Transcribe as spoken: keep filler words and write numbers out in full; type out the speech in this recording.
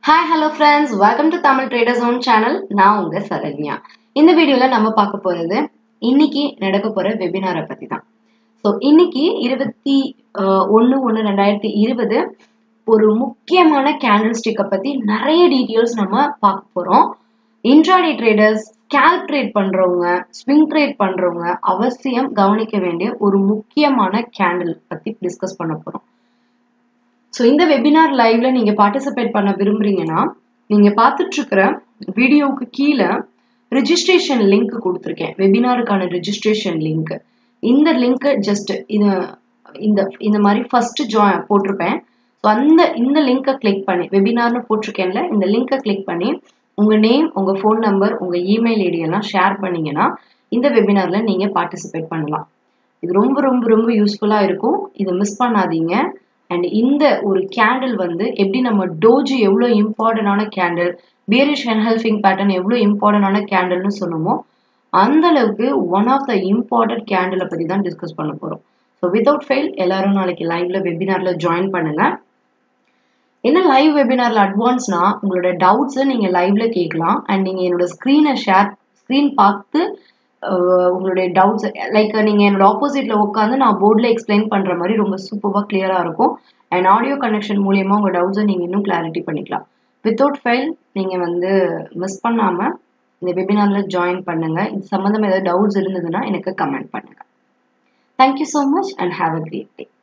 Hi, hello friends. Welcome to Tamil Traders Zone channel. நான் உங்க சரண்யா. இந்த வீடியோல நம்ம பார்க்க போறது இன்னைக்கு நடக்க போற வெபினாரை பத்தி தான். ஸோ இன்னைக்கு இருபத்தி ஒன்று ஒன்று ரெண்டாயிரத்தி இருபது ஒரு முக்கியமான கேண்டில் ஸ்டிக்கை பத்தி நிறைய டீட்டெயில்ஸ் நம்ம பார்க்க போறோம். இன்ட்ராடே ட்ரேடர்ஸ், ஸ்கேல்ப் ட்ரேட் பண்றவங்க, ஸ்விங் ட்ரேட் பண்றவங்க அவசியம் கவனிக்க வேண்டிய ஒரு முக்கியமான கேண்டில் பத்தி டிஸ்கஸ் பண்ண போறோம். ஸோ இந்த வெபினார் லைவ்ல நீங்க பார்ட்டிசிபேட் பண்ண விரும்புறீங்கன்னா நீங்க பார்த்துட்டு இருக்கிற வீடியோவுக்கு கீழே ரிஜிஸ்ட்ரேஷன் லிங்க் கொடுத்துருக்கேன். வெபினாருக்கான ரிஜிஸ்ட்ரேஷன் லிங்க். இந்த லிங்க் ஜஸ்ட் இது இந்த இந்த மாதிரி ஃபர்ஸ்ட் ஜாயின் போட்டிருப்பேன். ஸோ அந்த இந்த லிங்கை கிளிக் பண்ணி வெபினார்னு போட்டிருக்கேன்ல, இந்த லிங்கை கிளிக் பண்ணி உங்க நேம், உங்க ஃபோன் நம்பர், உங்க இமெயில் ஐடி எல்லாம் ஷேர் பண்ணீங்கன்னா இந்த வெபினார்ல நீங்க பார்ட்டிசிபேட் பண்ணலாம். இது ரொம்ப ரொம்ப ரொம்ப யூஸ்ஃபுல்லா இருக்கும். இதை மிஸ் பண்ணாதீங்க. அண்ட் இந்த ஒரு கேண்டில் வந்து எப்படி நம்ம டோஜி எவ்வளோ இம்பார்ட்டன்டான கேண்டில், பியரிஷ் என்ஹெல்ஃபிங் பேட்டர்ன் எவ்வளோ இம்பார்ட்டன்டான கேண்டில்னு சொன்னோமோ அந்த அளவுக்கு ஒன் ஆஃப் த இம்பார்ட்டன்ட் கேண்டிலை பற்றி தான் டிஸ்கஸ் பண்ண போகிறோம். ஸோ வித்தவுட் ஃபெயில் எல்லாரும் நாளைக்கு லைவ்ல வெபினார்ல ஜாயின் பண்ணுங்க. என்ன லைவ் வெபினார்ல அட்வான்ஸ்னா உங்களோட டவுட்ஸை நீங்கள் லைவ்ல கேட்கலாம். அண்ட் நீங்கள் என்னோட ஸ்க்ரீனை ஷேர் ஸ்க்ரீன் பார்த்து உங்களுடைய டவுட்ஸ் லைக் நீங்கள் என்னோட ஆப்போசிட்ல உட்காந்து நான் போர்டில் எக்ஸ்பிளைன் பண்ணுற மாதிரி ரொம்ப சூப்பராக கிளியராக இருக்கும். அண்ட் ஆடியோ கனெக்ஷன் மூலியமாக உங்கள் டவுட்ஸை நீங்கள் இன்னும் கிளாரிட்டி பண்ணிக்கலாம். வித்தவுட் ஃபெயில் நீங்கள் வந்து மிஸ் பண்ணாமல் இந்த வெபினாரில் ஜாயின் பண்ணுங்கள். இது சம்மந்தமாக ஏதாவது டவுட்ஸ் இருந்ததுன்னா எனக்கு கமெண்ட் பண்ணுங்கள். Thank you so much and have a great day.